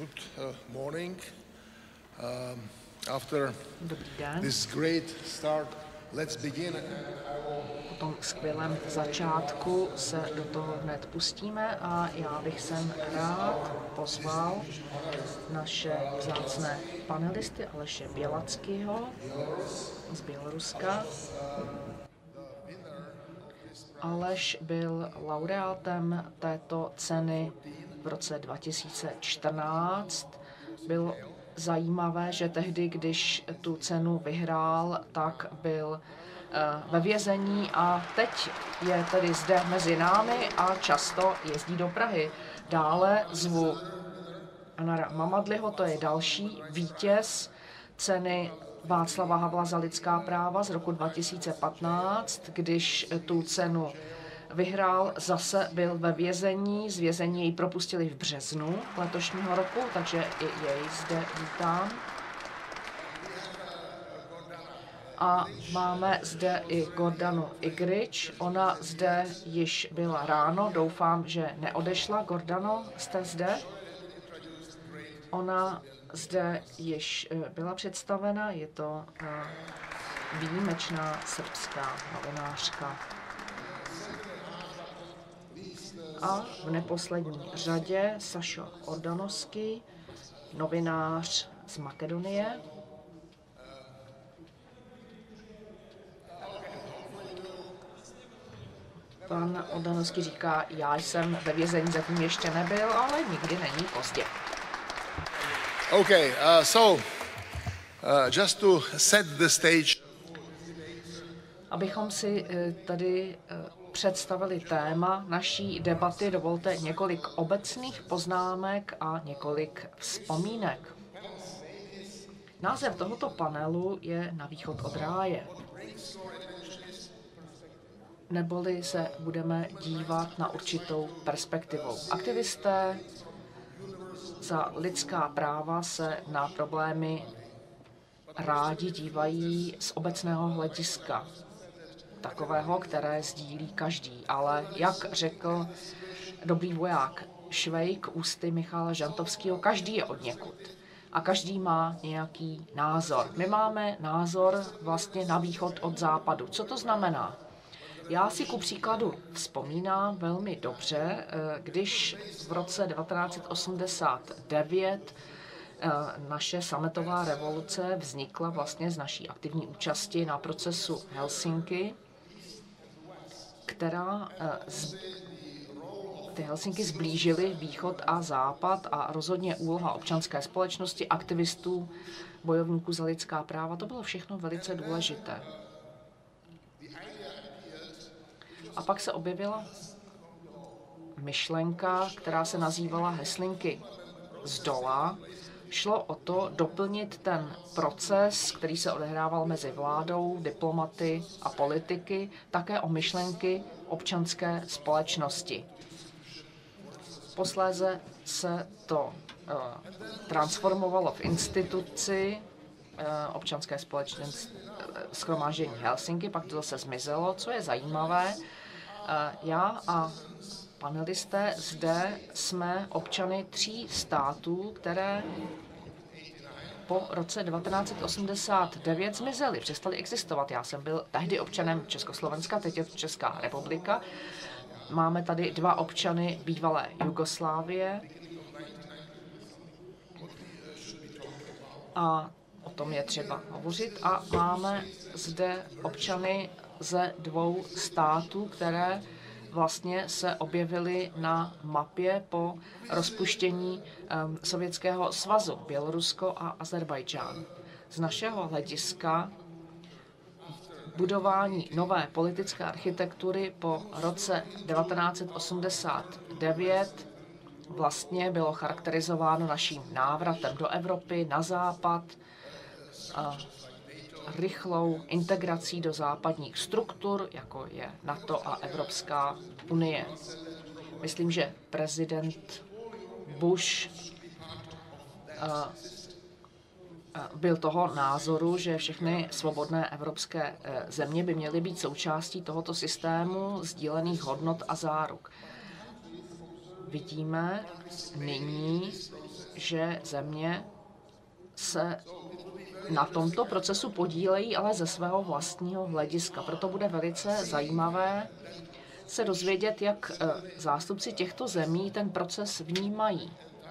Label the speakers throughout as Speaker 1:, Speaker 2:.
Speaker 1: Good morning. After
Speaker 2: Dobrý den.
Speaker 1: this great start, let's begin.
Speaker 2: Po tom skvělém začátku se do toho hned pustíme a já bych sem rád pozval naše vzácné panelisty Aleše Bělackého z Běloruska. Aleš byl laureátem této ceny v roce 2014. Bylo zajímavé, že tehdy, když tu cenu vyhrál, tak byl ve vězení a teď je tedy zde mezi námi a často jezdí do Prahy. Dále zvu Anara Mamadliho, to je další vítěz ceny Václava Havla za lidská práva z roku 2015, když tu cenu vyhrál, zase byl ve vězení. Z vězení jej propustili v březnu letošního roku, takže i jej zde vítám. A máme zde i Gordanu Igrič. Ona zde již byla ráno, doufám, že neodešla. Gordano, jste zde? Ona zde již byla představena, je to výjimečná srbská novinářka. A v neposlední řadě Sašo Ordanovský, novinář z Makedonie. Pan Ordanovský říká, já jsem ve vězení zatím ještě nebyl, ale nikdy není pozdě.
Speaker 1: Okay, just to set the stage.
Speaker 2: Abychom si tady představili téma naší debaty, dovolte několik obecných poznámek a několik vzpomínek. Název tohoto panelu je Na východ od ráje. Neboli se budeme dívat na určitou perspektivou. Aktivisté za lidská práva se na problémy rádi dívají z obecného hlediska, takového, které sdílí každý. Ale jak řekl dobrý voják Švejk ústy Michala Žantovského, každý je odněkud a každý má nějaký názor. My máme názor vlastně na východ od západu. Co to znamená? Já si ku příkladu vzpomínám velmi dobře, když v roce 1989 naše sametová revoluce vznikla vlastně z naší aktivní účasti na procesu Helsinki, která ty Helsinky zblížily východ a západ a rozhodně úloha občanské společnosti, aktivistů, bojovníků za lidská práva, to bylo všechno velice důležité. A pak se objevila myšlenka, která se nazývala Heslinky zdola. Šlo o to doplnit ten proces, který se odehrával mezi vládou, diplomaty a politiky, také o myšlenky občanské společnosti. Posléze se to transformovalo v instituci občanské společnosti shromáždění Helsinky, pak to zase zmizelo. Co je zajímavé, já a panelisté zde jsme občany 3 států, které po roce 1989 zmizely, přestaly existovat. Já jsem byl tehdy občanem Československa, teď je to Česká republika. Máme tady 2 občany bývalé Jugoslávie a o tom je třeba hovořit. A máme zde občany ze 2 států, které vlastně se objevily na mapě po rozpuštění Sovětského svazu, Bělorusko a Azerbajdžán. Z našeho hlediska budování nové politické architektury po roce 1989 vlastně bylo charakterizováno naším návratem do Evropy, na západ, rychlou integrací do západních struktur, jako je NATO a Evropská unie. Myslím, že prezident Bush byl toho názoru, že všechny svobodné evropské země by měly být součástí tohoto systému sdílených hodnot a záruk. Vidíme nyní že země se na tomto procesu podílejí, ale ze svého vlastního hlediska. Proto bude velice zajímavé se dozvědět, jak zástupci těchto zemí ten proces vnímají.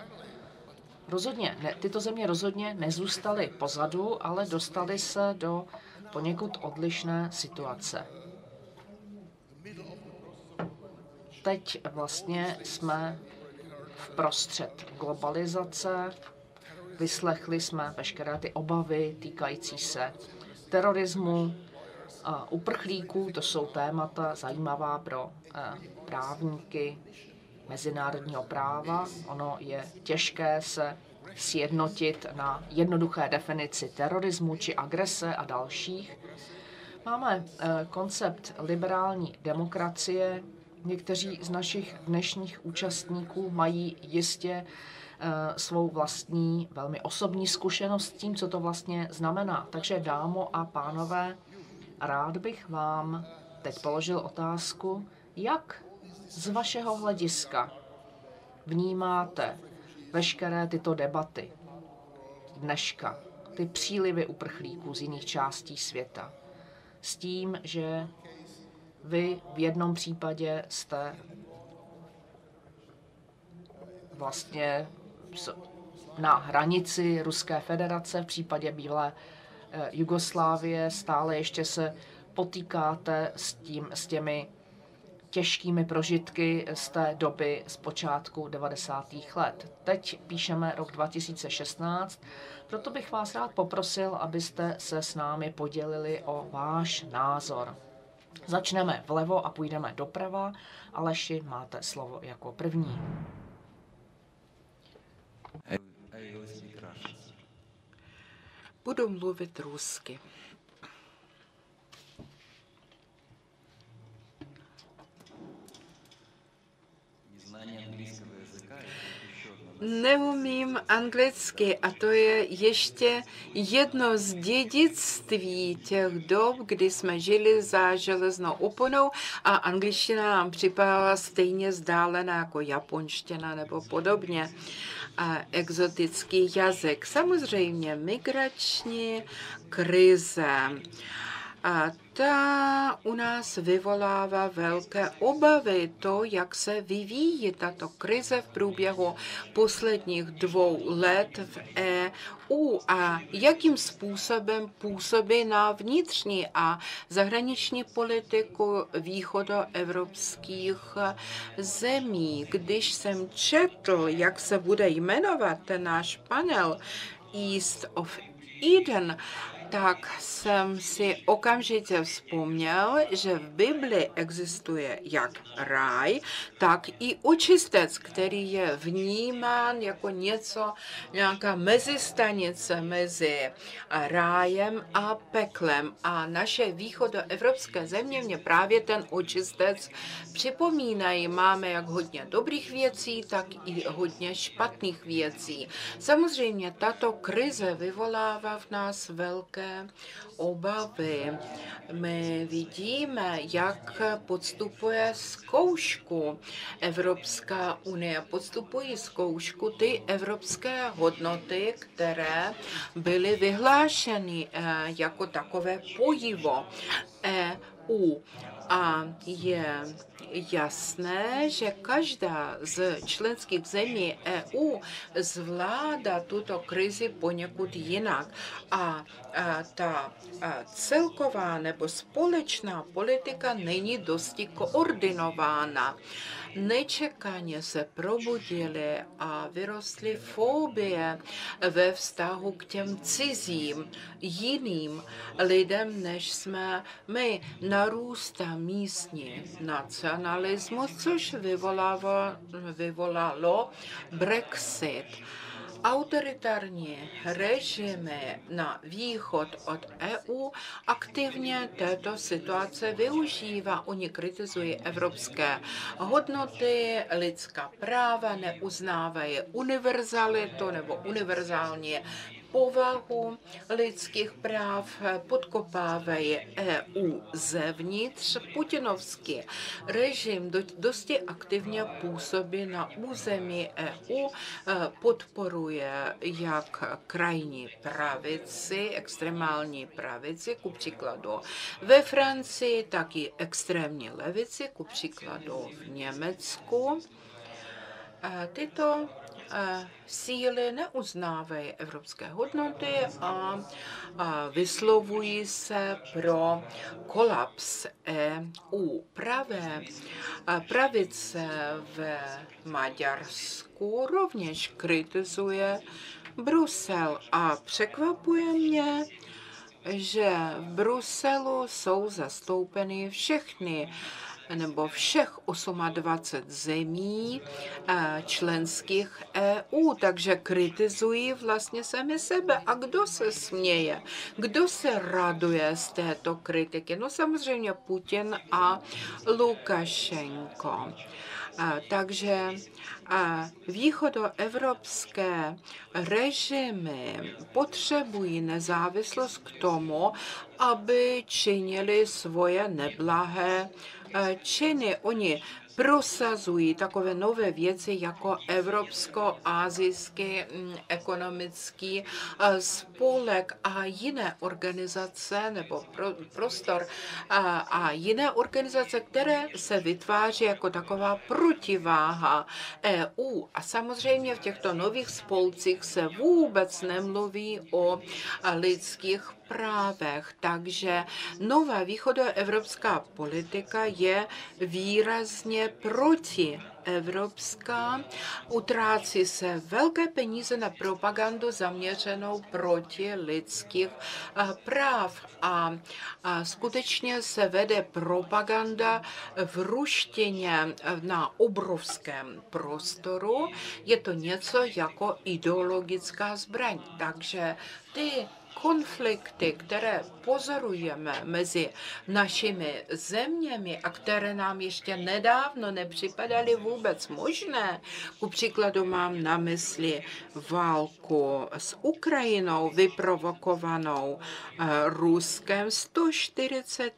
Speaker 2: Tyto země rozhodně nezůstaly pozadu, ale dostaly se do poněkud odlišné situace. Teď vlastně jsme vprostřed globalizace, vyslechli jsme veškeré ty obavy týkající se terorismu, uprchlíků, to jsou témata zajímavá pro právníky mezinárodního práva. Ono je těžké se sjednotit na jednoduché definici terorismu či agrese a dalších. Máme koncept liberální demokracie. Někteří z našich dnešních účastníků mají jistě svou vlastní, velmi osobní zkušenost s tím, co to vlastně znamená. Takže, dámo a pánové, rád bych vám teď položil otázku, jak z vašeho hlediska vnímáte veškeré tyto debaty dneška, ty přílivy uprchlíků z jiných částí světa, s tím, že vy v jednom případě jste vlastně na hranici Ruské federace, v případě bývalé Jugoslávie, stále ještě se potýkáte s těmi těžkými prožitky z té doby z počátku 90. let. Teď píšeme rok 2016, proto bych vás rád poprosil, abyste se s námi podělili o váš názor. Začneme vlevo a půjdeme doprava. Aleši, máte slovo jako první.
Speaker 3: Budu mluvit rusky. Neumím anglicky a to je ještě jedno z dědictví těch dob, kdy jsme žili za železnou oponou a angličtina nám připadala stejně vzdálená jako japonština nebo podobně. A exotický jazyk. Samozřejmě migrační krize. A ta u nás vyvolává velké obavy, to, jak se vyvíjí tato krize v průběhu posledních 2 let v EU a jakým způsobem působí na vnitřní a zahraniční politiku východoevropských zemí. Když jsem četl, jak se bude jmenovat ten náš panel East of Eden, tak jsem si okamžitě vzpomněl, že v Bibli existuje jak ráj, tak i očistec, který je vnímán jako nějaká mezistanice mezi rájem a peklem. A naše východoevropské země mě právě ten očistec připomínají. Máme jak hodně dobrých věcí, tak i hodně špatných věcí. Samozřejmě tato krize vyvolává v nás velké obavy. My vidíme, jak podstupuje zkoušku Evropská unie. Podstupují zkoušku ty evropské hodnoty, které byly vyhlášeny jako takové pojivo EU. A je jasné, že každá z členských zemí EU zvládá tuto krizi poněkud jinak. A ta celková nebo společná politika není dosti koordinována. Nečekaně se probudily a vyrostly fobie ve vztahu k těm cizím, jiným lidem, než jsme my. Narůstá místní nacionalismus, což vyvolalo Brexit. Autoritární režimy na východ od EU aktivně této situace využívá. Oni kritizují evropské hodnoty, lidská práva, neuznávají univerzalitu nebo univerzální povahu lidských práv, podkopávají EU zevnitř. Putinovský režim dosti aktivně působí na území EU, podporuje jak krajní pravici, extrémální pravici, ku příkladu ve Francii, tak i extrémní levici, ku příkladu v Německu. Tyto síly neuznávají evropské hodnoty a vyslovují se pro kolaps EU. Pravice v Maďarsku rovněž kritizuje Brusel a překvapuje mě, že v Bruselu jsou zastoupeny všechny nebo všech 28 zemí členských EU, takže kritizují vlastně sami sebe. A kdo se směje? Kdo se raduje z této kritiky? No samozřejmě Putin a Lukašenko. Takže východoevropské režimy potřebují nezávislost k tomu, aby činili svoje neblahé činy. Oni prosazují takové nové věci jako Evropsko-asijský ekonomický spolek a jiné organizace nebo prostor a jiné organizace, které se vytváří jako taková protiváha EU. A samozřejmě v těchto nových spolcích se vůbec nemluví o lidských právech. Takže nová východoevropská politika je výrazně protievropská. Utrácí se velké peníze na propagandu zaměřenou proti lidských práv a skutečně se vede propaganda v ruštině na obrovském prostoru. Je to něco jako ideologická zbraň. Takže ty konflikty, které pozorujeme mezi našimi zeměmi a které nám ještě nedávno nepřipadaly vůbec možné, ku příkladu mám na mysli válku s Ukrajinou vyprovokovanou Ruskem, 140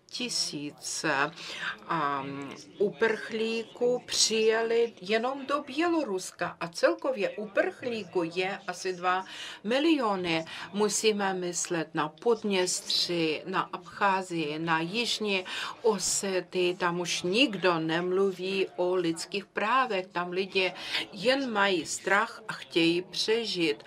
Speaker 3: 000 uprchlíků přijeli jenom do Běloruska a celkově uprchlíků je asi 2 miliony. Musíme myslet na Podněstří, na Abcházii, na Jižní Osety. Tam už nikdo nemluví o lidských právech. Tam lidi jen mají strach a chtějí přežít.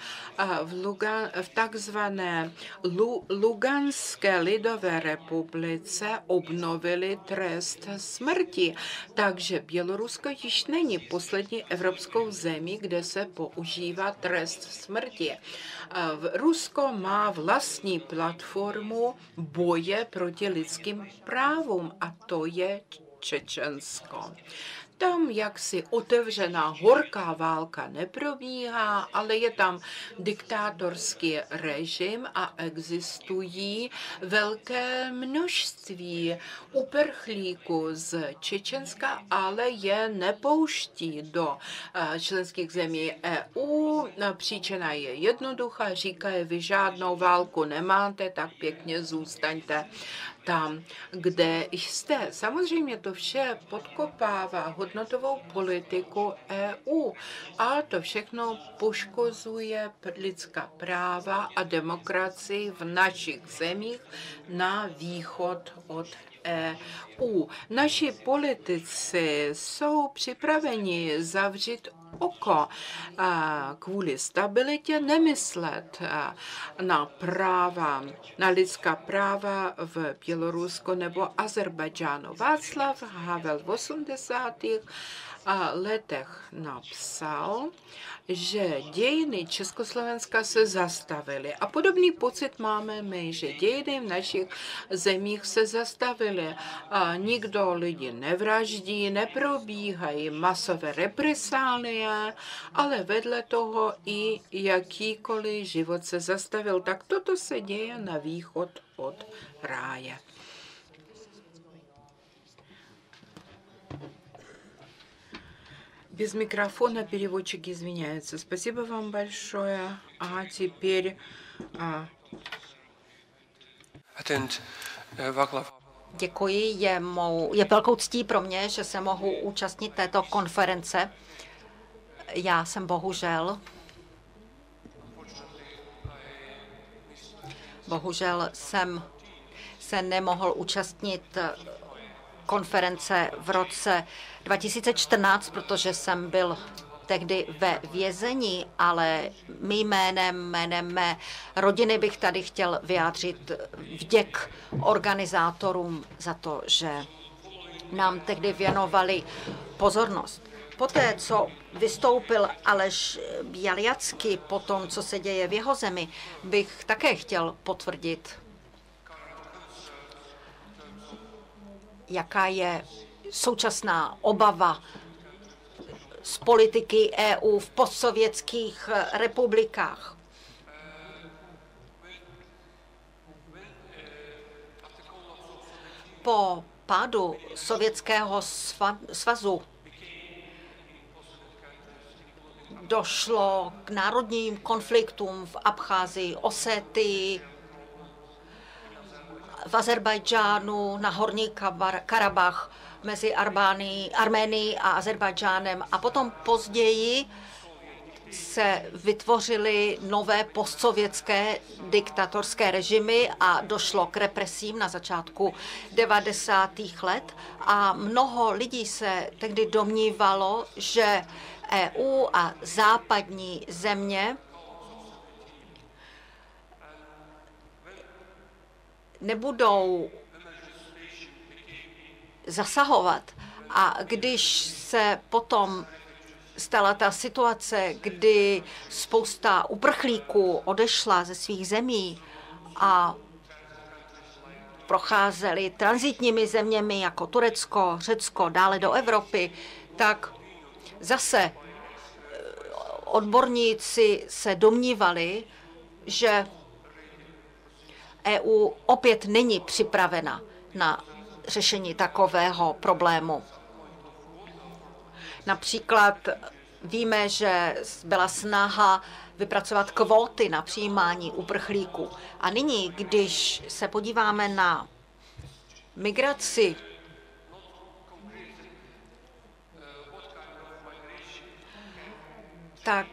Speaker 3: V takzvané Luganské lidové republice obnovili trest smrti. Takže Bělorusko již není poslední evropskou zemí, kde se používá trest smrti. Rusko má vlastní platformu boje proti lidským právům a to je Čečensko. Tam jaksi otevřená horká válka neprobíhá, ale je tam diktátorský režim a existují velké množství uprchlíků z Čečenska, ale je nepouští do členských zemí EU. Příčina je jednoduchá, říkají, vy žádnou válku nemáte, tak pěkně zůstaňte tam, kde jste. Samozřejmě to vše podkopává hodnotovou politiku EU a to všechno poškozuje lidská práva a demokracii v našich zemích na východ od EU. Naši politici jsou připraveni zavřít oko kvůli stabilitě, nemyslet na práva, na lidská práva v Bělorusku nebo Azerbajdžánu. Václav Havel v 80. letech napsal, že dějiny Československa se zastavily. A podobný pocit máme my, že dějiny v našich zemích se zastavily. A nikdo lidi nevraždí, neprobíhají masové represálie, ale vedle toho i jakýkoliv život se zastavil. Tak toto se děje na východ od ráje. Без микрофона переводчик извиняется. Спасибо вам большое. А теперь A
Speaker 4: Václav.
Speaker 5: Děkuji, je velkou ctí pro mě, že se mohu účastnit této konference. Já jsem bohužel jsem se nemohl účastnit konference v roce 2014, protože jsem byl tehdy ve vězení, ale mým jménem mé rodiny bych tady chtěl vyjádřit vděk organizátorům za to, že nám tehdy věnovali pozornost. Poté, co vystoupil Aleš Běliacký po tom, co se děje v jeho zemi, bych také chtěl potvrdit, jaká je současná obava z politiky EU v postsovětských republikách. Po pádu Sovětského svazu došlo k národním konfliktům v Abcházii, Osetii, v Azerbajdžánu, na Horní Karabach, mezi Arménií a Azerbajdžánem. A potom později se vytvořily nové postsovětské diktatorské režimy a došlo k represím na začátku 90. let. A mnoho lidí se tehdy domnívalo, že EU a západní země nebudou zasahovat. A když se potom stala ta situace, kdy spousta uprchlíků odešla ze svých zemí a procházeli tranzitními zeměmi jako Turecko, Řecko, dále do Evropy, tak zase odborníci se domnívali, že EU opět není připravena na řešení takového problému. Například víme, že byla snaha vypracovat kvóty na přijímání uprchlíků. A nyní, když se podíváme na migraci, tak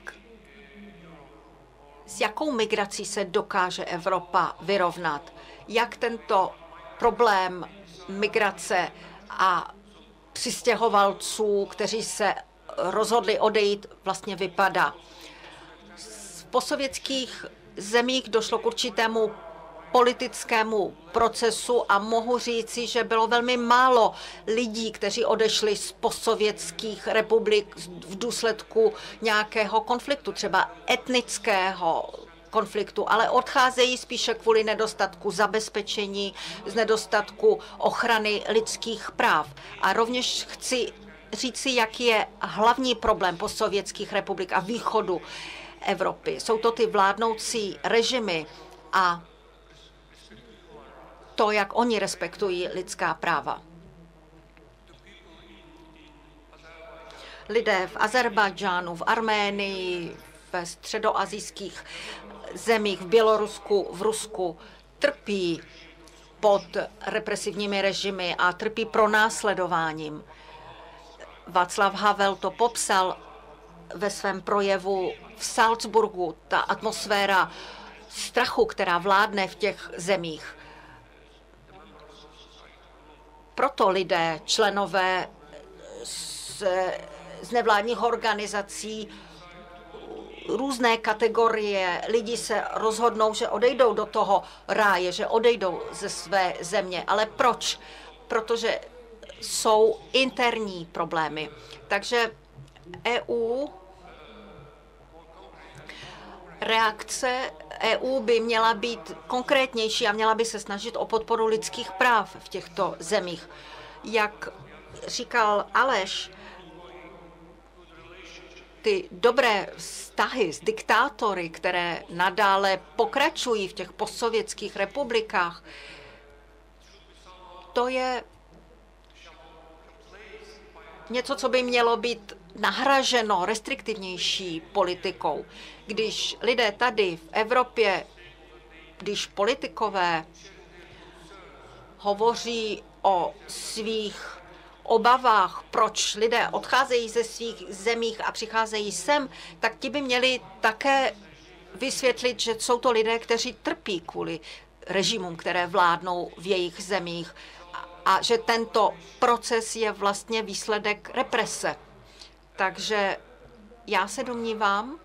Speaker 5: s jakou migrací se dokáže Evropa vyrovnat? Jak tento problém migrace a přistěhovalců, kteří se rozhodli odejít, vlastně vypadá? V postsovětských zemích došlo k určitému politickému procesu a mohu říci, že bylo velmi málo lidí, kteří odešli z postsovětských republik v důsledku nějakého konfliktu, třeba etnického konfliktu, ale odcházejí spíše kvůli nedostatku zabezpečení, z nedostatku ochrany lidských práv. A rovněž chci říci, jaký je hlavní problém postsovětských republik a východu Evropy. Jsou to ty vládnoucí režimy a to, jak oni respektují lidská práva. Lidé v Azerbajdžánu, v Arménii, ve středoasijských zemích, v Bělorusku, v Rusku trpí pod represivními režimy a trpí pronásledováním. Václav Havel to popsal ve svém projevu v Salzburgu, ta atmosféra strachu, která vládne v těch zemích. Proto lidé, členové z nevládních organizací, různé kategorie lidí se rozhodnou, že odejdou do toho ráje, že odejdou ze své země. Ale proč? Protože jsou interní problémy. Takže reakce EU by měla být konkrétnější a měla by se snažit o podporu lidských práv v těchto zemích. Jak říkal Aleš, ty dobré vztahy s diktátory, které nadále pokračují v těch postsovětských republikách, to je něco, co by mělo být nahraženo restriktivnější politikou. Když lidé tady v Evropě když politikové hovoří o svých obavách, proč lidé odcházejí ze svých zemích a přicházejí sem, tak ti by měli také vysvětlit, že jsou to lidé, kteří trpí kvůli režimům, které vládnou v jejich zemích a že tento proces je vlastně výsledek represe. Takže já se domnívám,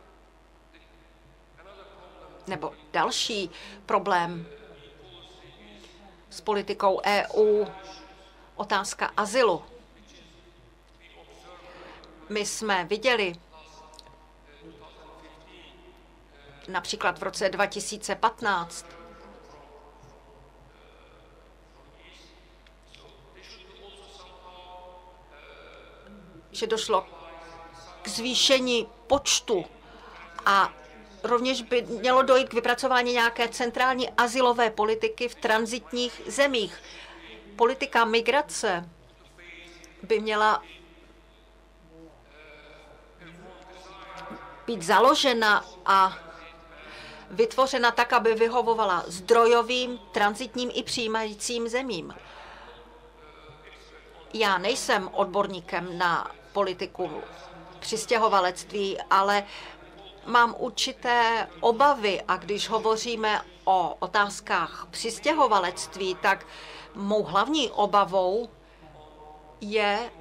Speaker 5: nebo další problém s politikou EU, otázka azylu. My jsme viděli například v roce 2015, že došlo k zvýšení počtu a rovněž by mělo dojít k vypracování nějaké centrální azylové politiky v tranzitních zemích. Politika migrace by měla být založena a vytvořena tak, aby vyhovovala zdrojovým, tranzitním i přijímajícím zemím. Já nejsem odborníkem na politiku přistěhovalectví, ale mám určité obavy a když hovoříme o otázkách přistěhovalectví, tak mou hlavní obavou je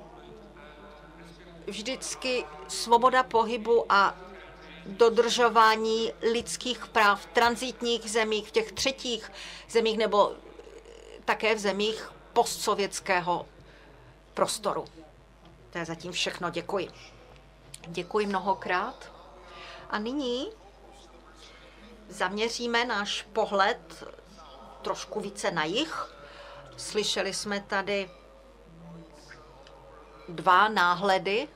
Speaker 5: vždycky svoboda pohybu a dodržování lidských práv v tranzitních zemích, v těch třetích zemích nebo také v zemích postsovětského prostoru. To je zatím všechno. Děkuji. Děkuji mnohokrát. A nyní zaměříme náš pohled trošku více na jih. Slyšeli jsme tady dva náhledy,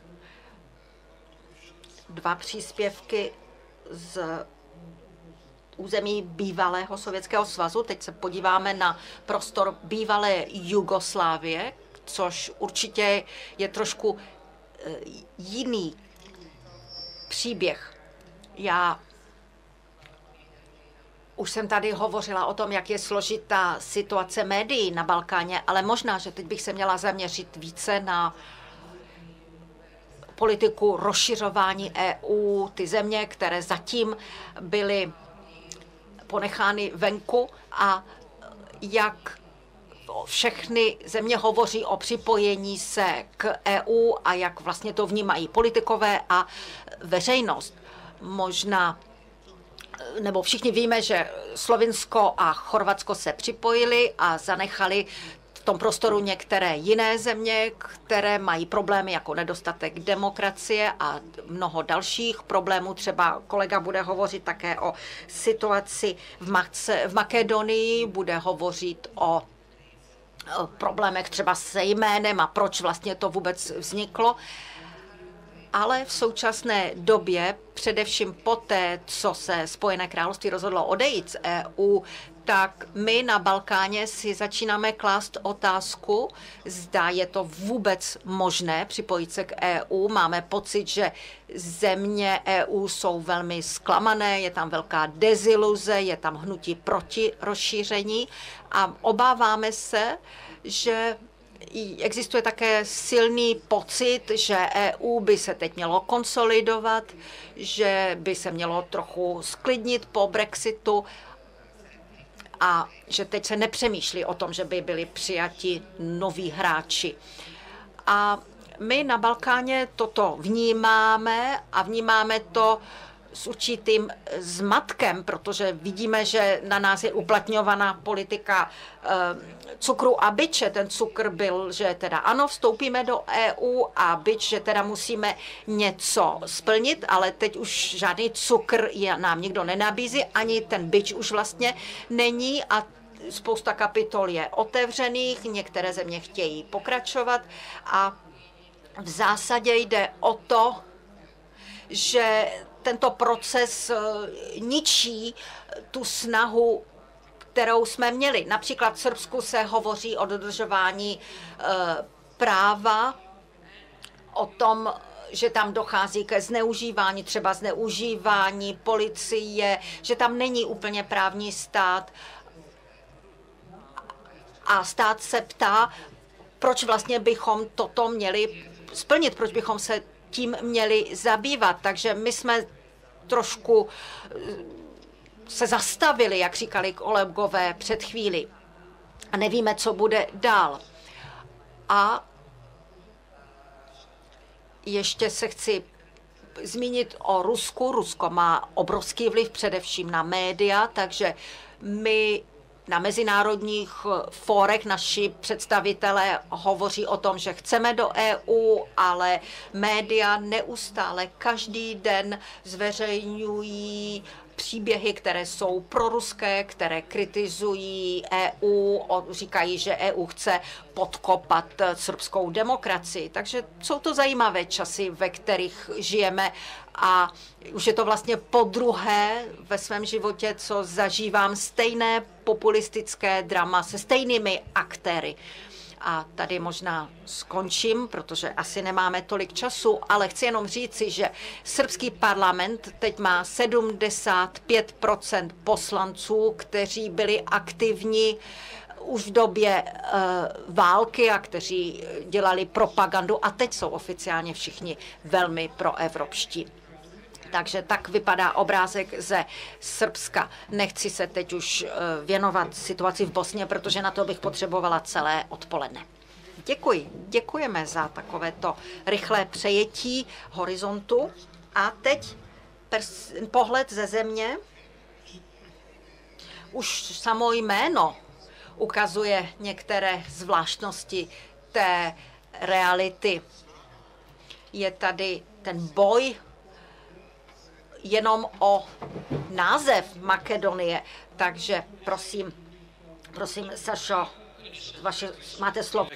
Speaker 5: dva příspěvky z území bývalého Sovětského svazu. Teď se podíváme na prostor bývalé Jugoslávie, což určitě je trošku jiný příběh. Já už jsem tady hovořila o tom, jak je složitá situace médií na Balkáně, ale možná, že teď bych se měla zaměřit více na politiku rozšiřování EU, ty země, které zatím byly ponechány venku a jak všechny země hovoří o připojení se k EU a jak vlastně to vnímají politikové a veřejnost. Možná, nebo všichni víme, že Slovinsko a Chorvatsko se připojili a zanechali v tom prostoru některé jiné země, které mají problémy jako nedostatek demokracie a mnoho dalších problémů. Třeba kolega bude hovořit také o situaci v Makedonii, bude hovořit o problémech třeba se jménem a proč vlastně to vůbec vzniklo. Ale v současné době, především poté, co se Spojené království rozhodlo odejít z EU, tak my na Balkáně si začínáme klást otázku, zda je to vůbec možné připojit se k EU. Máme pocit, že země EU jsou velmi zklamané, je tam velká deziluze, je tam hnutí proti rozšíření a obáváme se, že existuje také silný pocit, že EU by se teď mělo konsolidovat, že by se mělo trochu sklidnit po Brexitu a že teď se nepřemýšlí o tom, že by byli přijati noví hráči. A my na Balkáně toto vnímáme a vnímáme to s určitým zmatkem, protože vidíme, že na nás je uplatňovaná politika cukru a biče. Ten cukr byl, že teda ano, vstoupíme do EU a bič, že teda musíme něco splnit, ale teď už žádný cukr nám nikdo nenabízí, ani ten bič už vlastně není a spousta kapitol je otevřených, některé země chtějí pokračovat a v zásadě jde o to, že tento proces ničí tu snahu, kterou jsme měli. Například v Srbsku se hovoří o dodržování práva, o tom, že tam dochází ke zneužívání, třeba zneužívání policie, že tam není úplně právní stát. A stát se ptá, proč vlastně bychom toto měli splnit, proč bychom se tím měli zabývat. Takže my jsme trošku se zastavili, jak říkali kolegové před chvíli. A nevíme, co bude dál. A ještě se chci zmínit o Rusku. Rusko má obrovský vliv především na média, takže my na mezinárodních fórech naši představitelé hovoří o tom, že chceme do EU, ale média neustále každý den zveřejňují příběhy, které jsou proruské, které kritizují EU, říkají, že EU chce podkopat srbskou demokracii. Takže jsou to zajímavé časy, ve kterých žijeme a už je to vlastně podruhé ve svém životě, co zažívám stejné populistické drama se stejnými aktéry. A tady možná skončím, protože asi nemáme tolik času, ale chci jenom říci, že srbský parlament teď má 75% poslanců, kteří byli aktivní už v době války a kteří dělali propagandu a teď jsou oficiálně všichni velmi proevropští. Takže tak vypadá obrázek ze Srbska. Nechci se teď už věnovat situaci v Bosně, protože na to bych potřebovala celé odpoledne. Děkuji. Děkujeme za takovéto rychlé přejetí horizontu. A teď pohled ze země. Už samo jméno ukazuje některé zvláštnosti té reality. Je tady ten boj jenom o název Makedonie, takže prosím, Sašo, máte slovo.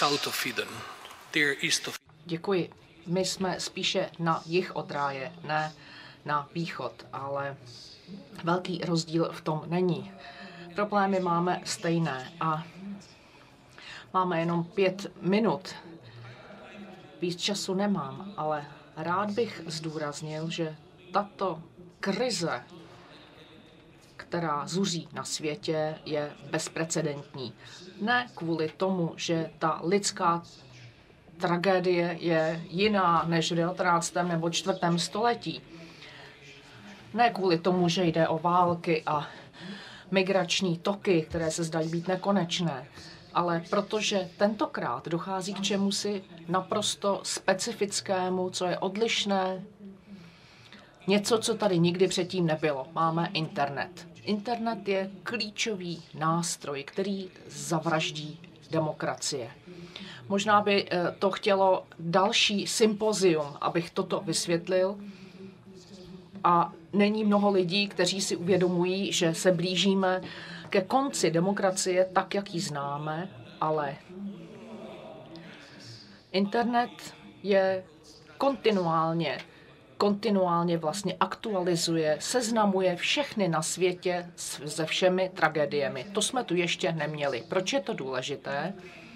Speaker 2: Děkuji. My jsme spíše na jih od ráje, ne na východ, ale velký rozdíl v tom není. Problémy máme stejné a máme jenom 5 minut. Víc času nemám, ale rád bych zdůraznil, že tato krize, která zuří na světě, je bezprecedentní. Ne kvůli tomu, že ta lidská tragédie je jiná než v 19. nebo 4. století. Ne kvůli tomu, že jde o války a migrační toky, které se zdají být nekonečné, ale protože tentokrát dochází k čemusi naprosto specifickému, co je odlišné, něco, co tady nikdy předtím nebylo. Máme internet. Internet je klíčový nástroj, který zavraždí demokracie. Možná by to chtělo další sympozium, abych toto vysvětlil. A není mnoho lidí, kteří si uvědomují, že se blížíme ke konci demokracie tak, jak ji známe, ale internet je kontinuálně vlastně aktualizuje, seznamuje všechny na světě se všemi tragédiemi. To jsme tu ještě neměli. Proč je to důležité?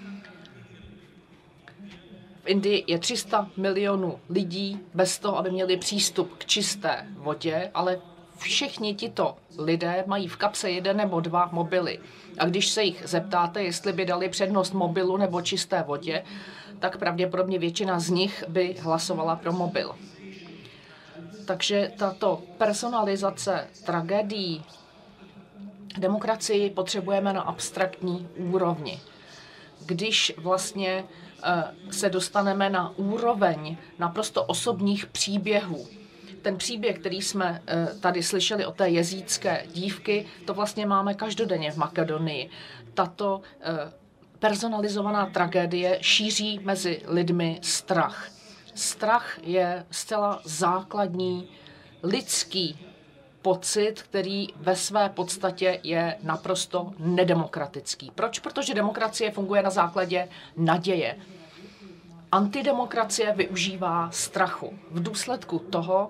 Speaker 2: V Indii je 300 milionů lidí bez toho, aby měli přístup k čisté vodě, ale všichni tito lidé mají v kapse 1 nebo 2 mobily. A když se jich zeptáte, jestli by dali přednost mobilu nebo čisté vodě, tak pravděpodobně většina z nich by hlasovala pro mobil. Takže tato personalizace tragédií demokracii potřebujeme na abstraktní úrovni. Když vlastně se dostaneme na úroveň naprosto osobních příběhů. Ten příběh, který jsme tady slyšeli o té jezídské dívky, to vlastně máme každodenně v Makedonii. Tato personalizovaná tragédie šíří mezi lidmi strach. Strach je zcela základní lidský pocit, který ve své podstatě je naprosto nedemokratický. Proč? Protože demokracie funguje na základě naděje. Antidemokracie využívá strachu. V důsledku toho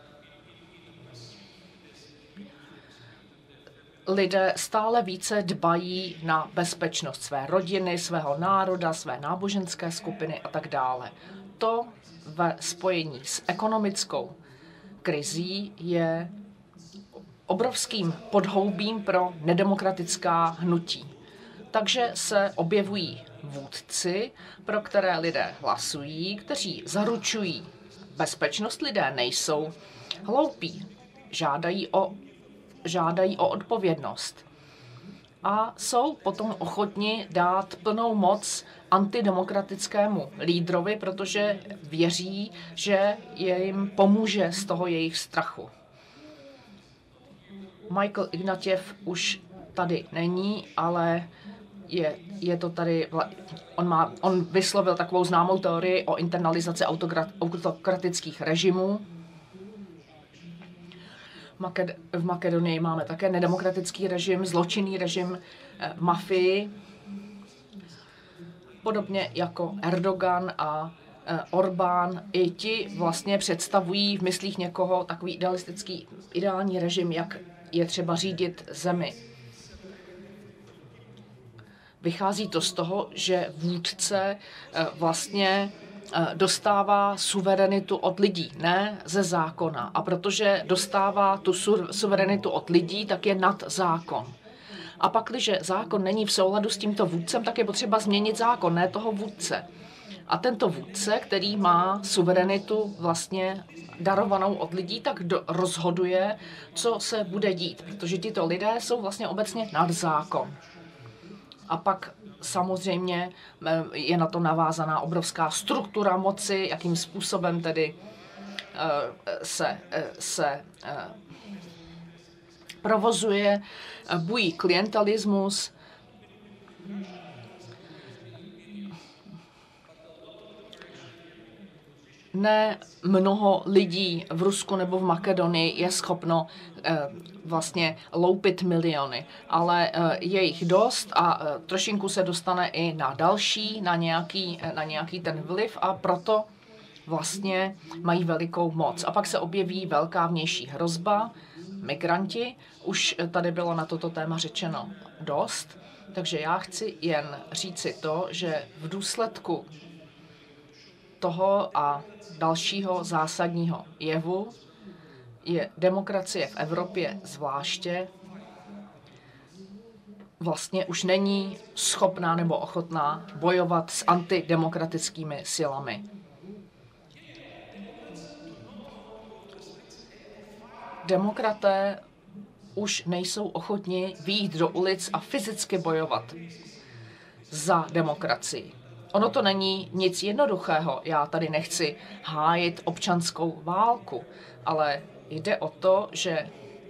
Speaker 2: lidé stále více dbají na bezpečnost své rodiny, svého národa, své náboženské skupiny a tak dále. to ve spojení s ekonomickou krizí je obrovským podhoubím pro nedemokratická hnutí. Takže se objevují vůdci, pro které lidé hlasují, kteří zaručují bezpečnost. Lidé nejsou hloupí, žádají o odpovědnost a jsou potom ochotni dát plnou moc antidemokratickému lídrovi, protože věří, že jim pomůže z toho jejich strachu. Michael Ignatiev už tady není, ale je to tady, on vyslovil takovou známou teorii o internalizaci autokratických režimů. V Makedonii máme také nedemokratický režim, zločinný režim mafii, podobně jako Erdogan a Orbán. I ti vlastně představují v myslích někoho takový idealistický, ideální režim, jak je třeba řídit zemi. Vychází to z toho, že vůdce vlastně dostává suverenitu od lidí, ne ze zákona. A protože dostává tu suverenitu od lidí, tak je nad zákon. A pak, když zákon není v souladu s tímto vůdcem, tak je potřeba změnit zákon, ne toho vůdce. A tento vůdce, který má suverenitu vlastně darovanou od lidí, tak rozhoduje, co se bude dít, protože tito lidé jsou vlastně obecně nad zákon. A pak samozřejmě je na to navázaná obrovská struktura moci, jakým způsobem tedy se provozuje, bují klientelismus. Ne mnoho lidí v Rusku nebo v Makedonii je schopno vlastně loupit miliony, ale je jich dost a trošinku se dostane i na další, na nějaký ten vliv a proto vlastně mají velikou moc. A pak se objeví velká vnější hrozba, migranti, už tady bylo na toto téma řečeno dost, takže já chci jen říci to, že v důsledku toho a dalšího zásadního jevu je demokracie v Evropě zvláště vlastně už není schopná nebo ochotná bojovat s antidemokratickými silami. Demokraté už nejsou ochotni vyjít do ulic a fyzicky bojovat za demokracii. Ono to není nic jednoduchého. Já tady nechci hájit občanskou válku, ale jde o to, že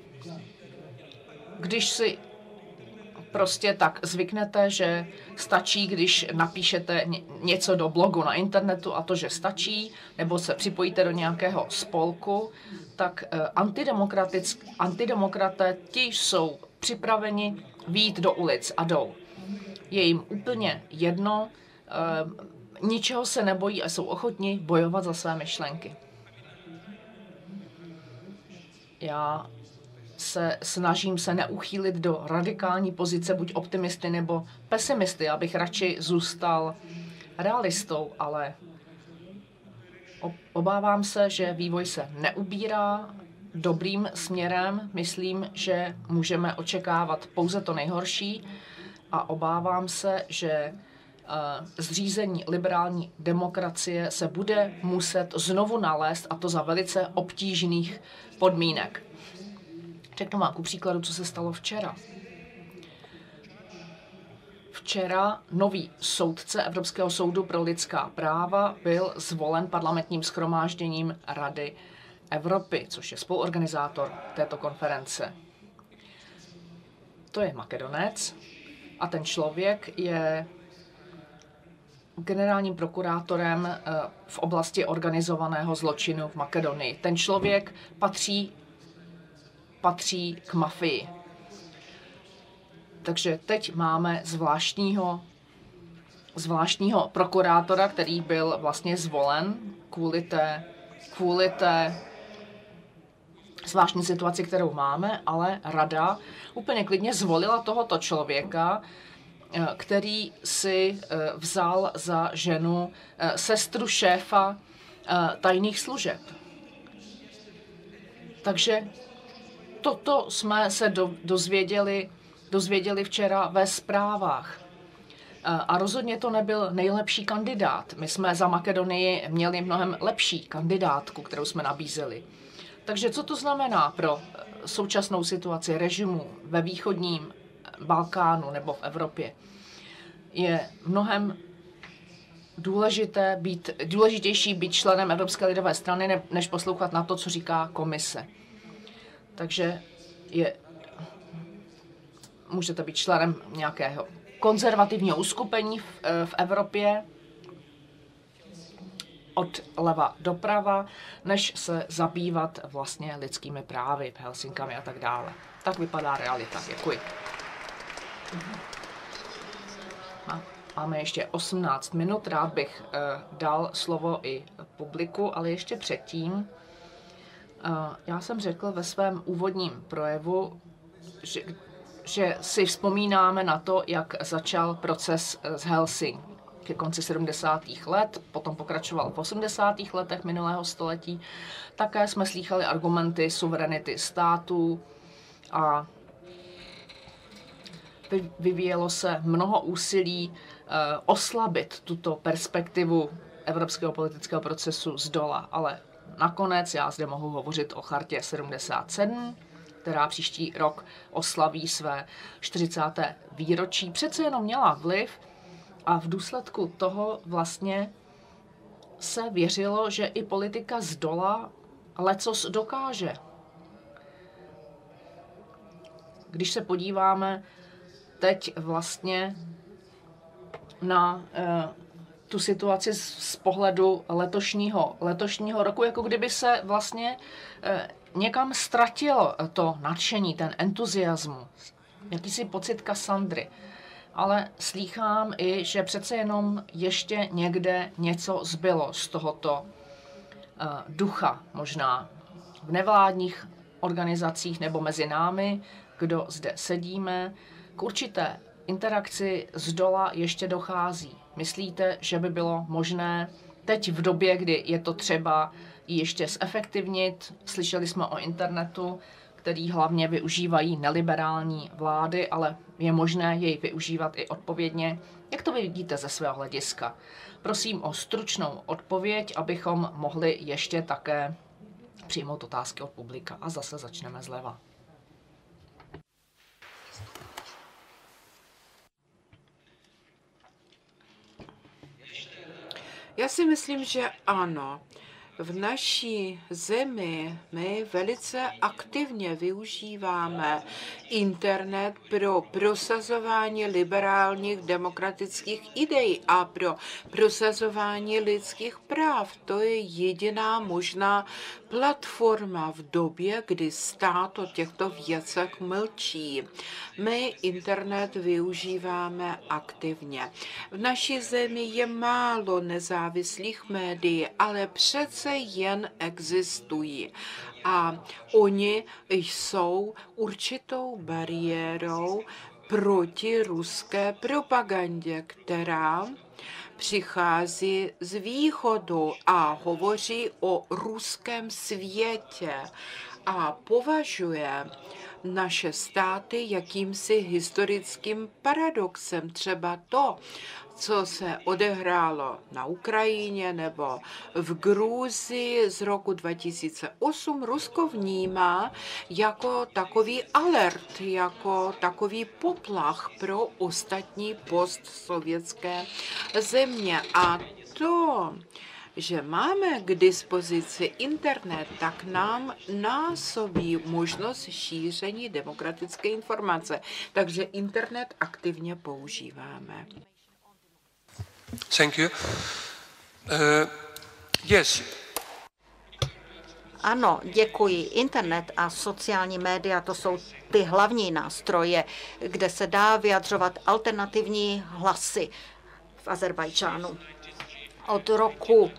Speaker 2: když si prostě tak zvyknete, že stačí, když napíšete něco do blogu na internetu a to, že stačí, nebo se připojíte do nějakého spolku, tak antidemokraté ti jsou připraveni vyjít do ulic a jdou. Je jim úplně jedno, ničeho se nebojí a jsou ochotni bojovat za své myšlenky. Já se snažím se neuchýlit do radikální pozice buď optimisty nebo pesimisty. Já bych radši zůstal realistou, ale obávám se, že vývoj se neubírá dobrým směrem. Myslím, že můžeme očekávat pouze to nejhorší a obávám se, že zřízení liberální demokracie se bude muset znovu nalézt, a to za velice obtížných podmínek. Řeknu vám ku příkladu, co se stalo včera. Včera nový soudce Evropského soudu pro lidská práva byl zvolen parlamentním shromážděním Rady Evropy, což je spoluorganizátor této konference. To je Makedonec a ten člověk je generálním prokurátorem v oblasti organizovaného zločinu v Makedonii. Ten člověk patří k mafii. Takže teď máme zvláštního prokurátora, který byl vlastně zvolen kvůli té zvláštní situaci, kterou máme, ale rada úplně klidně zvolila tohoto člověka který si vzal za ženu sestru šéfa tajných služeb. Takže toto jsme se dozvěděli včera ve zprávách. A rozhodně to nebyl nejlepší kandidát. My jsme za Makedonii měli mnohem lepší kandidátku, kterou jsme nabízeli. Takže co to znamená pro současnou situaci režimu ve východním Balkánu nebo v Evropě? Je mnohem důležitější být členem Evropské lidové strany, než poslouchat na to, co říká komise. Takže můžete být členem nějakého konzervativního uskupení v Evropě od leva doprava, než se zabývat vlastně lidskými právy, Helsinkami a tak dále. Tak vypadá realita. Děkuji. Máme ještě 18 minut, rád bych dal slovo i publiku, ale ještě předtím. Já jsem řekl ve svém úvodním projevu, že si vzpomínáme na to, jak začal proces z Helsing ke konci 70. let, potom pokračoval v 80. letech minulého století. Také jsme slýchali argumenty suverenity států a vyvíjelo se mnoho úsilí oslabit tuto perspektivu evropského politického procesu zdola, ale nakonec já zde mohu hovořit o Chartě 77, která příští rok oslaví své 40. výročí, přece jenom měla vliv a v důsledku toho vlastně se věřilo, že i politika zdola lecos dokáže. Když se podíváme teď vlastně na tu situaci z pohledu letošního roku, jako kdyby se vlastně někam ztratilo to nadšení, ten entuziasmus, jakýsi pocit Kassandry. Ale slýchám i, že přece jenom ještě někde něco zbylo z tohoto ducha, možná v nevládních organizacích nebo mezi námi, kdo zde sedíme, k určité interakci zdola ještě dochází. Myslíte, že by bylo možné teď v době, kdy je to třeba ji ještě zefektivnit? Slyšeli jsme o internetu, který hlavně využívají neliberální vlády, ale je možné jej využívat i odpovědně. Jak to vy vidíte ze svého hlediska? Prosím o stručnou odpověď, abychom mohli ještě také přijmout otázky od publika. A zase začneme zleva.
Speaker 3: Já si myslím, že ano. V naší zemi my velice aktivně využíváme internet pro prosazování liberálních demokratických ideí a pro prosazování lidských práv. To je jediná možná platforma v době, kdy stát o těchto věcech mlčí. My internet využíváme aktivně. V naší zemi je málo nezávislých médií, ale přece jen existují. A oni jsou určitou bariérou proti ruské propagandě, která přichází z východu a hovoří o ruském světě a považuje naše státy jakýmsi historickým paradoxem. Třeba to, co se odehrálo na Ukrajině nebo v Gruzii z roku 2008, Rusko vnímá jako takový alert, jako takový poplach pro ostatní postsovětské země. A to, že máme k dispozici internet, tak nám násobí možnost šíření demokratické informace. Takže internet aktivně používáme.
Speaker 4: Thank you. Yes.
Speaker 5: Ano, děkuji. Internet a sociální média, to jsou ty hlavní nástroje, kde se dá vyjadřovat alternativní hlasy v Azerbajdžánu. Od roku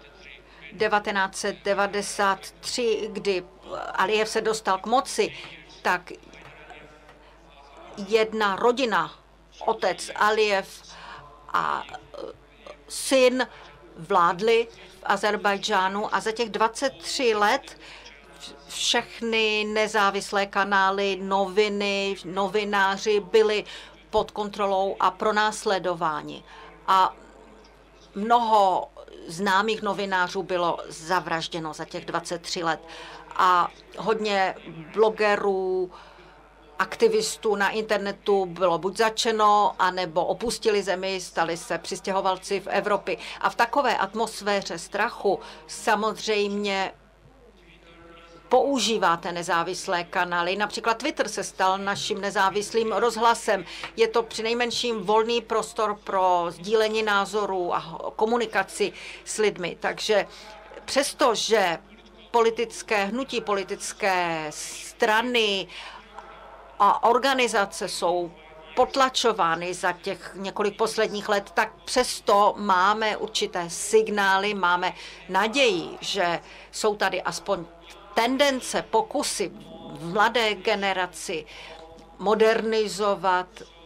Speaker 5: 1993, kdy Alijev se dostal k moci, tak jedna rodina otec Alijev a syn vládli v Azerbajdžánu a za těch 23 let všechny nezávislé kanály, noviny, novináři byli pod kontrolou a pronásledováni. A mnoho známých novinářů bylo zavražděno za těch 23 let. A hodně blogerů, aktivistů na internetu bylo buď zatčeno, anebo opustili zemi, stali se přistěhovalci v Evropě. A v takové atmosféře strachu samozřejmě používáte nezávislé kanály. Například Twitter se stal naším nezávislým rozhlasem. Je to přinejmenším volný prostor pro sdílení názorů a komunikaci s lidmi. Takže přesto, že politické hnutí, politické strany a organizace jsou potlačovány za těch několik posledních let, tak přesto máme určité signály, máme naději, že jsou tady aspoň tendence, pokusy v mladé generaci modernizovat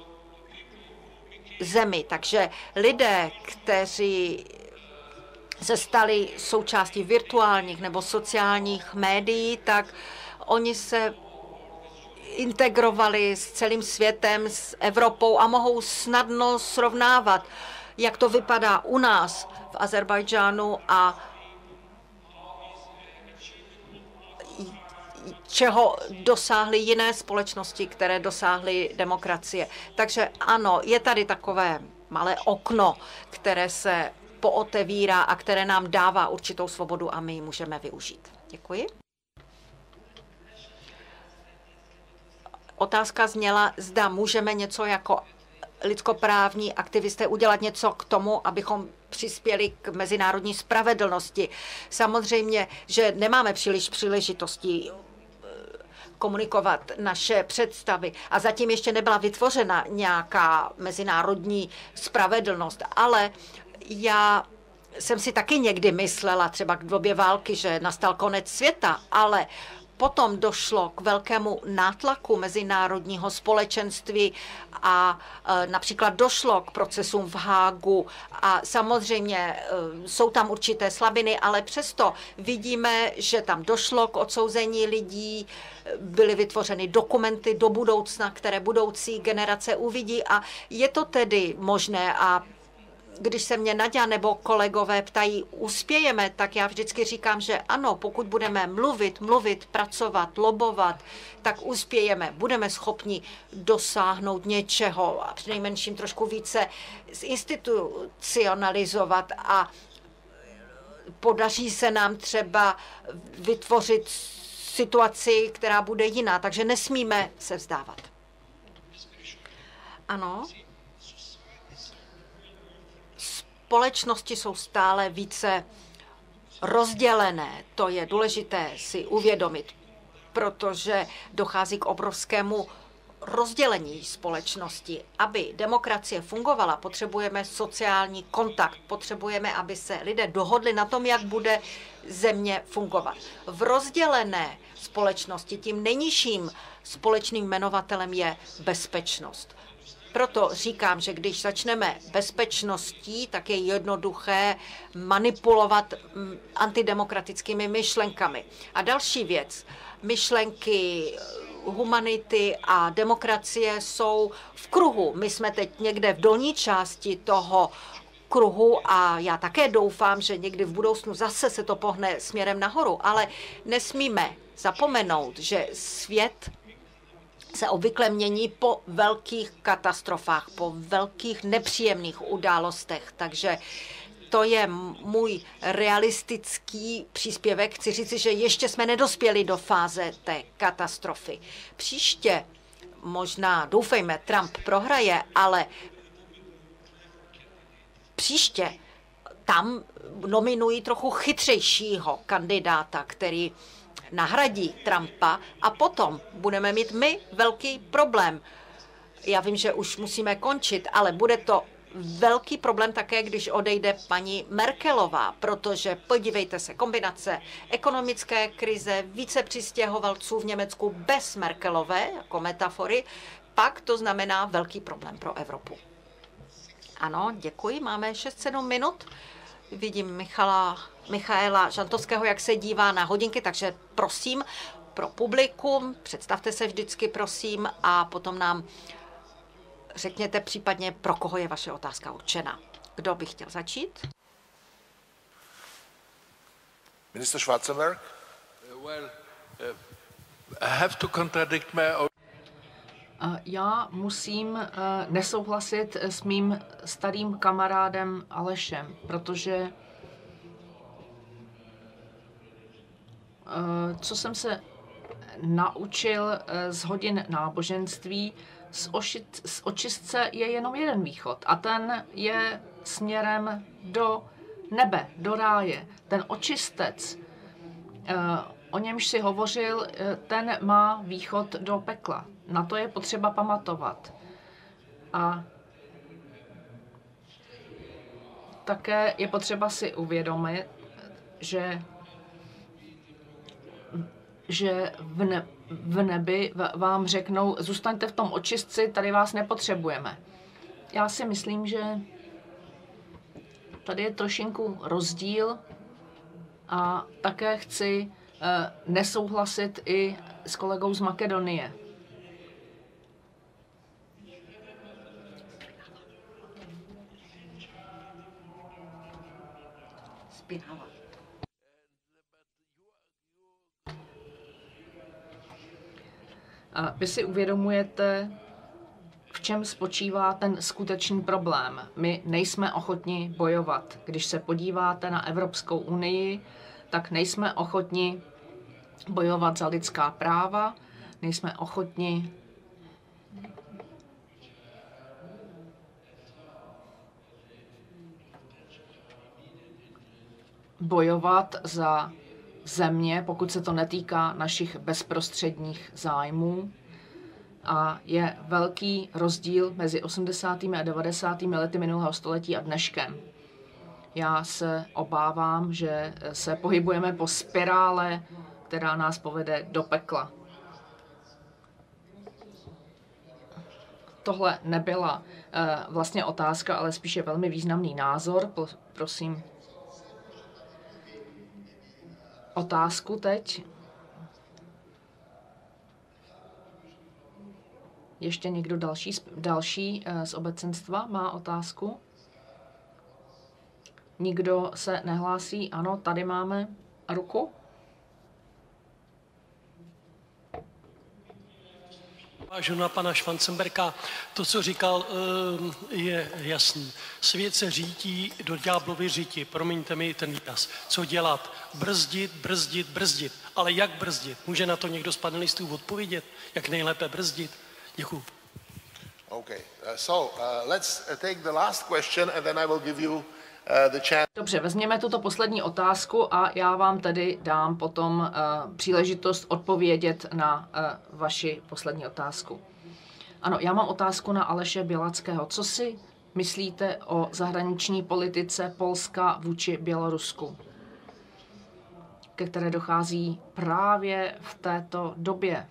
Speaker 5: zemi. Takže lidé, kteří se stali součástí virtuálních nebo sociálních médií, tak oni se integrovali s celým světem, s Evropou a mohou snadno srovnávat, jak to vypadá u nás v Azerbajdžánu a čeho dosáhly jiné společnosti, které dosáhly demokracie. Takže ano, je tady takové malé okno, které se pootevírá a které nám dává určitou svobodu a my ji můžeme využít. Děkuji. Otázka zněla, zda můžeme něco jako lidskoprávní aktivisté udělat něco k tomu, abychom přispěli k mezinárodní spravedlnosti. Samozřejmě, že nemáme příliš příležitostí komunikovat naše představy a zatím ještě nebyla vytvořena nějaká mezinárodní spravedlnost, ale já jsem si taky někdy myslela, třeba v době války, že nastal konec světa, ale potom došlo k velkému nátlaku mezinárodního společenství a například došlo k procesům v Hágu a samozřejmě jsou tam určité slabiny, ale přesto vidíme, že tam došlo k odsouzení lidí, byly vytvořeny dokumenty do budoucna, které budoucí generace uvidí a je to tedy možné a když se mě Naďa nebo kolegové ptají, uspějeme, tak já vždycky říkám, že ano, pokud budeme mluvit, pracovat, lobovat, tak uspějeme, budeme schopni dosáhnout něčeho a přinejmenším trošku více zinstitucionalizovat a podaří se nám třeba vytvořit situaci, která bude jiná, takže nesmíme se vzdávat. Ano. Společnosti jsou stále více rozdělené. To je důležité si uvědomit, protože dochází k obrovskému rozdělení společnosti. Aby demokracie fungovala, potřebujeme sociální kontakt, potřebujeme, aby se lidé dohodli na tom, jak bude země fungovat. V rozdělené společnosti tím nejnižším společným jmenovatelem je bezpečnost. Proto říkám, že když začneme bezpečností, tak je jednoduché manipulovat antidemokratickými myšlenkami. A další věc, myšlenky humanity a demokracie jsou v kruhu. My jsme teď někde v dolní části toho kruhu a já také doufám, že někdy v budoucnu zase se to pohne směrem nahoru, ale nesmíme zapomenout, že svět se obvykle mění po velkých katastrofách, po velkých nepříjemných událostech. Takže to je můj realistický příspěvek. Chci říci, že ještě jsme nedospěli do fáze té katastrofy. Příště možná, doufejme, Trump prohraje, ale příště tam nominují trochu chytřejšího kandidáta, který nahradí Trumpa a potom budeme mít my velký problém. Já vím, že už musíme končit, ale bude to velký problém také, když odejde paní Merkelová, protože podívejte se, kombinace ekonomické krize, více přistěhovalců v Německu bez Merkelové, jako metafory, pak to znamená velký problém pro Evropu. Ano, děkuji. Máme 6-7 minut. Vidím Michaela Žantovského, jak se dívá na hodinky, takže prosím pro publikum, představte se vždycky, prosím, a potom nám řekněte případně, pro koho je vaše otázka určena. Kdo by chtěl začít?
Speaker 1: Minister Schwarzenberg.
Speaker 4: I have to contradict my own.
Speaker 2: Já musím nesouhlasit s mým starým kamarádem Alešem, protože co jsem se naučil z hodin náboženství, z očistce je jenom jeden východ a ten je směrem do nebe, do ráje. Ten očistec, o němž si hovořil, ten má východ do pekla. Na to je potřeba pamatovat. A také je potřeba si uvědomit, že v nebi vám řeknou, zůstaňte v tom očistci, tady vás nepotřebujeme. Já si myslím, že tady je trošinku rozdíl a také chci nesouhlasit i s kolegou z Makedonie. A vy si uvědomujete, v čem spočívá ten skutečný problém. My nejsme ochotni bojovat. Když se podíváte na Evropskou unii, tak nejsme ochotni bojovat za lidská práva, nejsme ochotni bojovat za země, pokud se to netýká našich bezprostředních zájmů. A je velký rozdíl mezi 80. a 90. lety minulého století a dneškem. Já se obávám, že se pohybujeme po spirále, která nás povede do pekla. Tohle nebyla vlastně otázka, ale spíše velmi významný názor. Prosím. Otázku teď. Ještě někdo další z obecenstva má otázku? Nikdo se nehlásí? Ano, tady máme ruku.
Speaker 6: Vážu na pana Schwarzenberga, to, co říkal, je jasný. Svět se řítí do ďáblovy řiti, promiňte mi ten výraz. Co dělat? Brzdit, brzdit, brzdit. Ale jak brzdit? Může na to někdo z panelistů odpovědět? Jak nejlépe brzdit? Děkuji.
Speaker 1: Okay, let's take the last question and then I will give you the chance.
Speaker 2: Dobře, vezměme tuto poslední otázku a já vám tedy dám potom příležitost odpovědět na vaši poslední otázku. Ano, já mám otázku na Aleše Bělackého. Co si myslíte o zahraniční politice Polska vůči Bělorusku, ke které dochází právě v této době?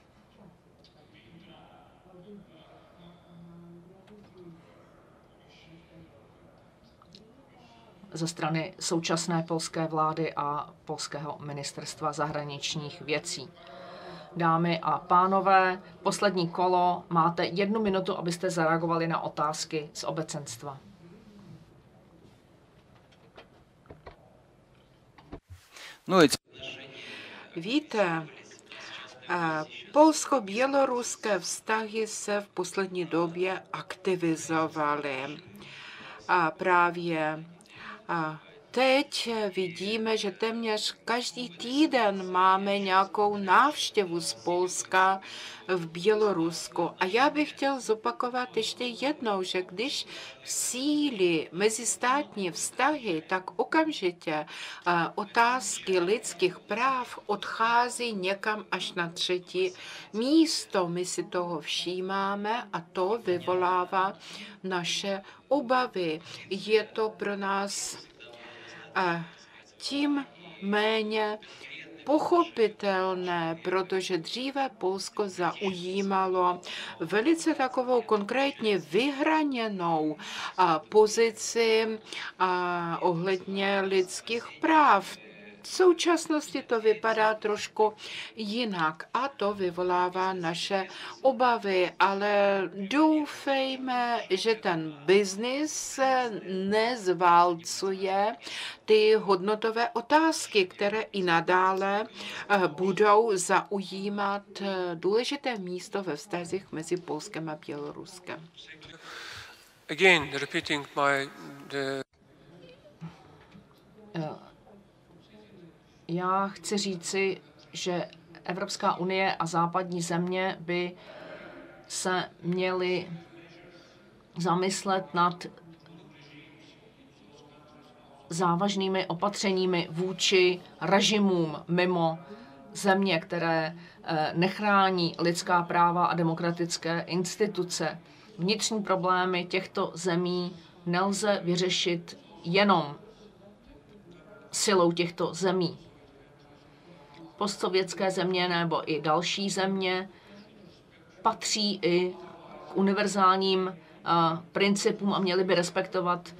Speaker 2: Ze strany současné polské vlády a polského ministerstva zahraničních věcí. Dámy a pánové, poslední kolo, máte 1 minutu, abyste zareagovali na otázky z obecenstva.
Speaker 3: Víte, polsko-běloruské vztahy se v poslední době aktivizovaly. A právě teď vidíme, že téměř každý týden máme nějakou návštěvu z Polska v Bělorusku. A já bych chtěl zopakovat ještě jednou, že když sílí mezistátní vztahy, tak okamžitě otázky lidských práv odchází někam až na 3. místo. My si toho všímáme a to vyvolává naše obavy. Je to pro nás tím méně pochopitelné, protože dříve Polsko zaujímalo velice takovou konkrétně vyhraněnou pozici ohledně lidských práv. V současnosti to vypadá trošku jinak a to vyvolává naše obavy, ale doufejme, že ten biznis nezválcuje ty hodnotové otázky, které i nadále budou zaujímat důležité místo ve vztazích mezi Polskem a Běloruskem.
Speaker 7: Again, repeating
Speaker 2: Já chci říci, že Evropská unie a západní země by se měly zamyslet nad závažnými opatřeními vůči režimům mimo země, které nechrání lidská práva a demokratické instituce. Vnitřní problémy těchto zemí nelze vyřešit jenom silou těchto zemí. Postsovětské země nebo i další země patří i k univerzálním principům a měly by respektovat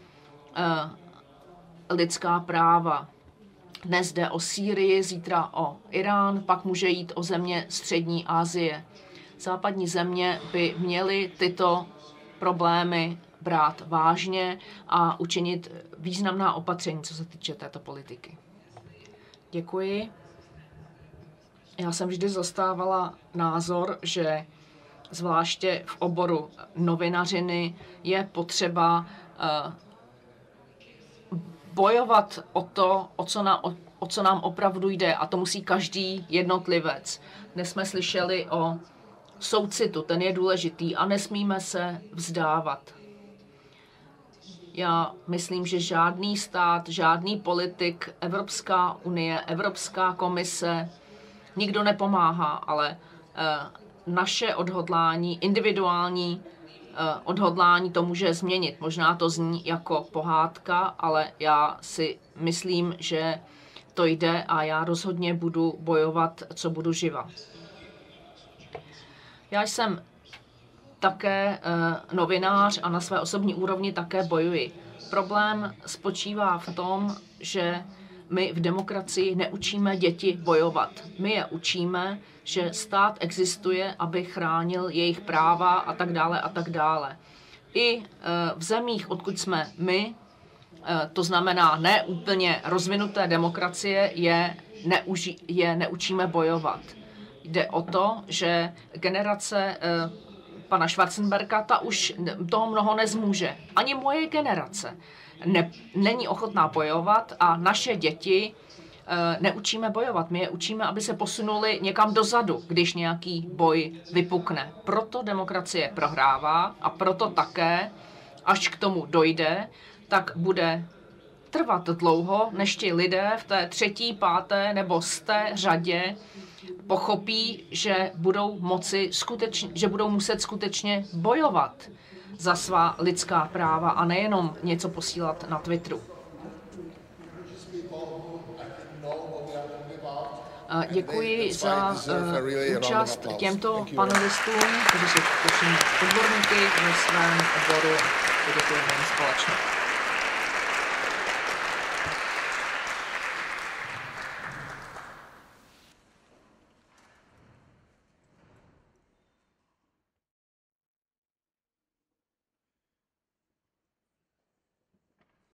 Speaker 2: lidská práva. Dnes jde o Sýrii, zítra o Irán, pak může jít o země Střední Asie. Západní země by měly tyto problémy brát vážně a učinit významná opatření, co se týče této politiky. Děkuji. Já jsem vždy zastávala názor, že zvláště v oboru novinařiny je potřeba bojovat o to, o co nám opravdu jde, a to musí každý jednotlivec. Dnes jsme slyšeli o soucitu, ten je důležitý a nesmíme se vzdávat. Já myslím, že žádný stát, žádný politik, Evropská unie, Evropská komise, nikdo nepomáhá, ale naše odhodlání, individuální odhodlání to může změnit. Možná to zní jako pohádka, ale já si myslím, že to jde a já rozhodně budu bojovat, co budu živa. Já jsem také novinář a na své osobní úrovni také bojuji. Problém spočívá v tom, že my v demokracii neučíme děti bojovat. My je učíme, že stát existuje, aby chránil jejich práva a tak dále a tak dále. I v zemích, odkud jsme my, to znamená ne úplně rozvinuté demokracie, je neučíme bojovat. Jde o to, že generace pana Schwarzenberga, ta už toho mnoho nezmůže. Ani moje generace není ochotná bojovat a naše děti neučíme bojovat. My je učíme, aby se posunuli někam dozadu, když nějaký boj vypukne. Proto demokracie prohrává a proto také, až k tomu dojde, tak bude trvat dlouho, než ti lidé v té 3., 5. nebo 100. řadě pochopí, že budou muset skutečně bojovat za svá lidská práva a nejenom něco posílat na Twitteru. Děkuji za účast těmto panelistům, kteří jsou skutečně odborníky ve svém oboru. Děkujeme společně.